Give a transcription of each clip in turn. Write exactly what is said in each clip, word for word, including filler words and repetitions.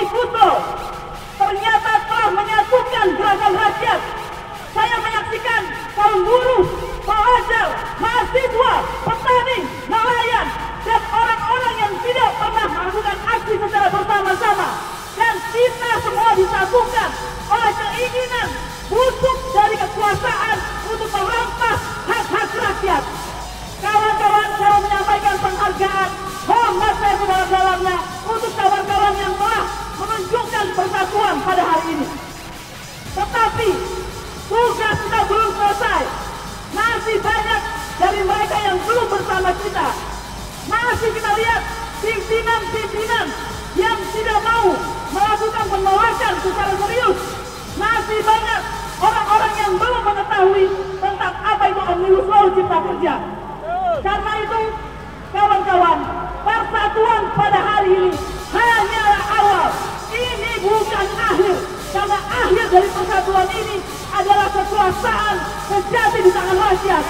Omnibus ternyata telah menyatukan gerakan rakyat. Saya menyaksikan kaum buruh, pelajar, mahasiswa, petani, nelayan, dan orang-orang yang tidak pernah melakukan aksi secara bersama-sama. Dan kita semua disatukan oleh keinginan busuk dari kekuasaan untuk merampas hak-hak rakyat. Kawan-kawan, saya menyampaikan penghargaan, hormat saya sedalam-dalamnya untuk kawan-kawan yang telah menunjukkan persatuan pada hari ini. Tetapi tugas kita belum selesai. Masih banyak dari mereka yang belum bersama kita. Masih kita lihat pimpinan-pimpinan yang tidak mau melakukan penolakan secara serius. Masih banyak orang-orang yang belum mengetahui tentang apa itu Omnibus Law Cipta Kerja. Karena itu, kawan-kawan, persatuan pada hari ini hanyalah awal. Ini bukan akhir. Karena akhir dari persatuan ini adalah kekuasaan sejati di tangan rakyat.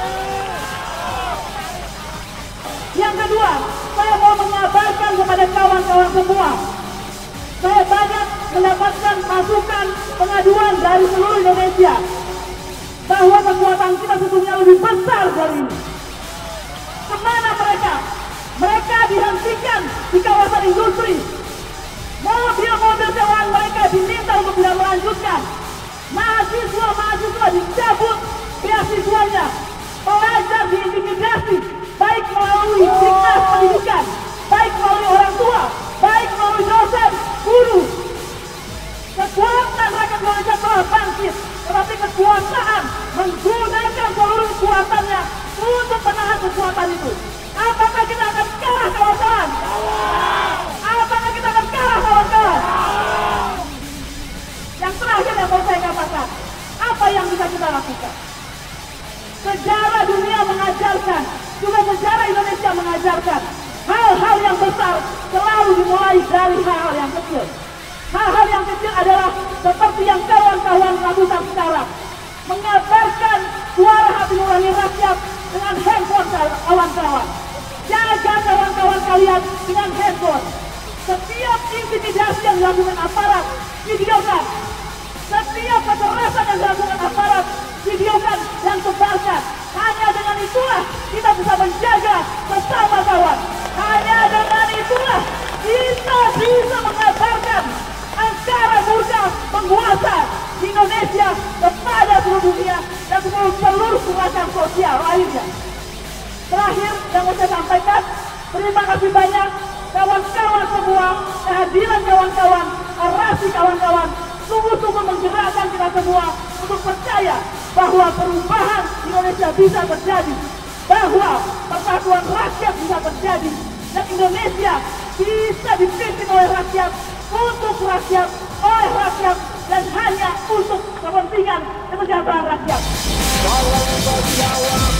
Yang kedua, saya mau mengabarkan kepada kawan-kawan semua. Saya banyak mendapatkan masukan pengaduan dari seluruh Indonesia bahwa kekuatan kita sesungguhnya lebih besar dari ini. Kemana mereka? Mereka dihentikan di kawasan industri. Mobil-mobil sewaan mereka diminta untuk tidak melanjutkan. Mahasiswa-mahasiswa dicabut beasiswanya. Pelajar diintimidasi, baik melalui dinas pendidikan, baik melalui orang tua, baik melalui dosen, guru. Kekuatan rakyat Indonesia telah bangkit, tetapi kekuasaan menggunakan seluruh kekuatannya untuk menahan kekuatan itu. Apakah kita akan kalah, kawan-kawan? Apakah kita akan kalah, kawan-kawan? Yang terakhir yang mau saya katakan, apa yang bisa kita lakukan? Sejarah dunia mengajarkan, juga sejarah Indonesia mengajarkan, hal-hal yang besar selalu dimulai dari hal-hal yang kecil. Hal-hal yang kecil adalah seperti yang kawan-kawan lakukan sekarang. Mengabarkan suara hati nurani rakyat dengan handphone kawan-kawan. Jaga kawan-kawan kalian dengan handphone. Setiap intimidasi yang dilakukan aparat, videokan. Setiap kekerasan yang dilakukan aparat, videokan dan sebarkan. Hanya dengan itulah kita bisa menjaga bersama kawan. Hanya dengan itulah kita bisa mengabarkan angkara murka penguasa di Indonesia kepada seluruh dunia dan seluruh kekuatan sosial lainnya. Terakhir yang mau saya sampaikan, terima kasih banyak kawan-kawan semua, kehadiran kawan-kawan, orasi kawan-kawan, sungguh-sungguh menggerakkan kita semua untuk percaya bahwa perubahan Indonesia bisa terjadi, bahwa persatuan rakyat bisa terjadi, dan Indonesia bisa dipimpin oleh rakyat, untuk rakyat, oleh rakyat, dan hanya untuk kepentingan kesejahteraan rakyat.